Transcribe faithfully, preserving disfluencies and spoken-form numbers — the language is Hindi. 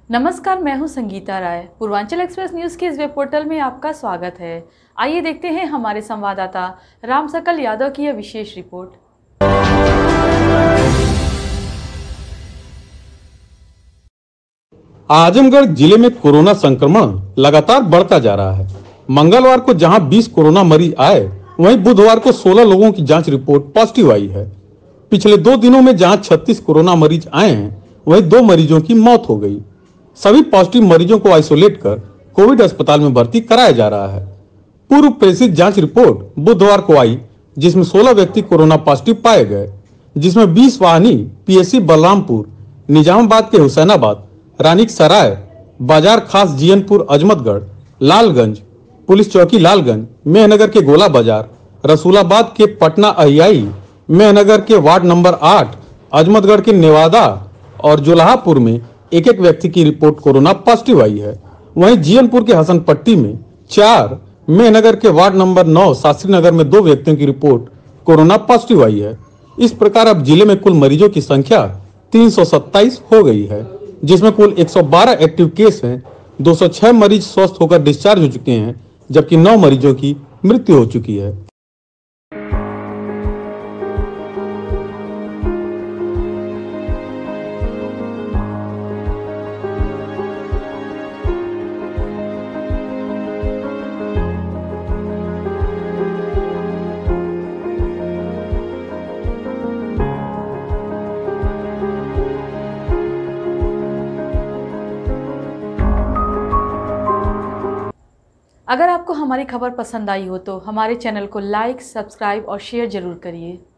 नमस्कार, मैं हूं संगीता राय। पूर्वांचल एक्सप्रेस न्यूज़ के इस वेब पोर्टल में आपका स्वागत है। आइए देखते हैं हमारे संवाददाता राम सकल यादव की यह विशेष रिपोर्ट। आजमगढ़ जिले में कोरोना संक्रमण लगातार बढ़ता जा रहा है। मंगलवार को जहां बीस कोरोना मरीज आए, वहीं बुधवार को सोलह लोगों की जांच रिपोर्ट पॉजिटिव आई है। पिछले दो दिनों में जहां छत्तीस कोरोना मरीज आए हैं, वहीं दो मरीजों की मौत हो गई। सभी पॉजिटिव मरीजों को आइसोलेट कर कोविड अस्पताल में भर्ती कराया जा रहा है। पूर्व प्रेषित जांच रिपोर्ट बुधवार को आई, जिसमें सोलह व्यक्ति कोरोना पॉजिटिव पाए गए, जिसमें बीस वाहनी पीएससी बलरामपुर, निजामाबाद के हुसैनाबाद, रानीक सराय, बाजार खास जीयनपुर अजमतगढ़, लालगंज पुलिस चौकी लालगंज, मेहनगर के गोला बाजार, रसूलाबाद के पटना अहियाई, मेहनगर के वार्ड नंबर आठ, अजमतगढ़ के नेवादा और जोलाहापुर में एक एक व्यक्ति की रिपोर्ट कोरोना पॉजिटिव आई है। वहीं जीयनपुर के हसनपट्टी में चार, मेहनगर के वार्ड नंबर नौ, शास्त्री नगर में दो व्यक्तियों की रिपोर्ट कोरोना पॉजिटिव आई है। इस प्रकार अब जिले में कुल मरीजों की संख्या तीन सौ सत्ताईस हो गई है, जिसमें कुल एक सौ बारह एक्टिव केस हैं। दो सौ छह मरीज स्वस्थ होकर डिस्चार्ज हो चुके हैं, जबकि नौ मरीजों की मृत्यु हो चुकी है। अगर आपको हमारी खबर पसंद आई हो तो हमारे चैनल को लाइक, सब्सक्राइब और शेयर जरूर करिए।